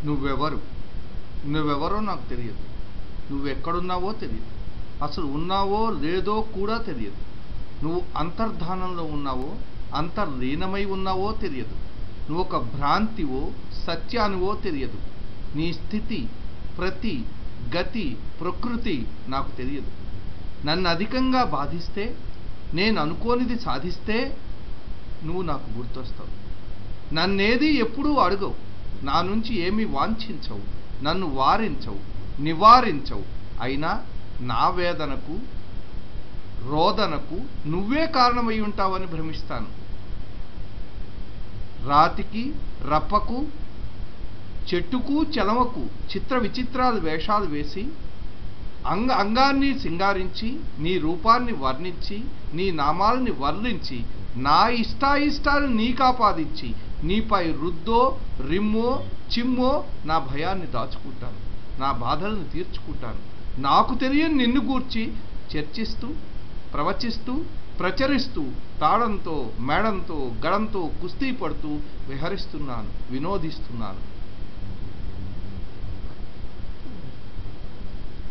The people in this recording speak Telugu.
నువ్వెవరు? నువ్వెవరో నాకు తెలియదు. నువ్వెక్కడున్నావో తెలియదు. అసలు ఉన్నావో లేదో కూడా తెలియదు. నువ్వు అంతర్ధానంలో ఉన్నావో అంతర్లీనమై ఉన్నావో తెలియదు. నువ్వు ఒక భ్రాంతివో సత్యానివో తెలియదు. నీ స్థితి, ప్రతి, గతి, ప్రకృతి నాకు తెలియదు. నన్ను అధికంగా బాధిస్తే, నేను అనుకోనిది సాధిస్తే నువ్వు నాకు గుర్తొస్తావు. నన్నేది ఎప్పుడూ అడగవు. నా నుంచి ఏమీ వాంఛించవు. నన్ను వారించవు, నివారించవు. అయినా నా వేదనకు, రోదనకు నువ్వే కారణమై ఉంటావని భ్రమిస్తాను. రాతికి, రప్పకు, చెట్టుకు, చెలమకు చిత్ర విచిత్రాలు వేషాలు వేసి, అంగాన్ని సింగారించి, నీ రూపాన్ని వర్ణించి, నీ నామాల్ని వర్ణించి, నా ఇష్టాయిష్టాలు నీకాపాదించి, నీపై రుద్దో, రిమ్మో, చిమ్మో నా భయాన్ని దాచుకుంటాను. నా బాధలను తీర్చుకుంటాను. నాకు తెలియని నిన్ను గూర్చి చర్చిస్తూ, ప్రవచిస్తూ, ప్రచరిస్తూ, తాళంతో, మేడంతో, గడంతో కుస్తీ పడుతూ విహరిస్తున్నాను, వినోదిస్తున్నాను.